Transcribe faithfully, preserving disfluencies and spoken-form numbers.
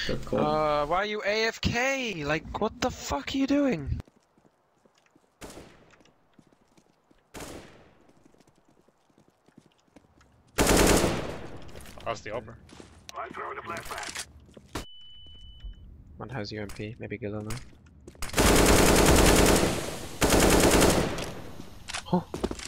Good call. Uh, why are you A F K? Like, what the fuck are you doing? How's the upper? One has U M P, maybe good on that. Oh.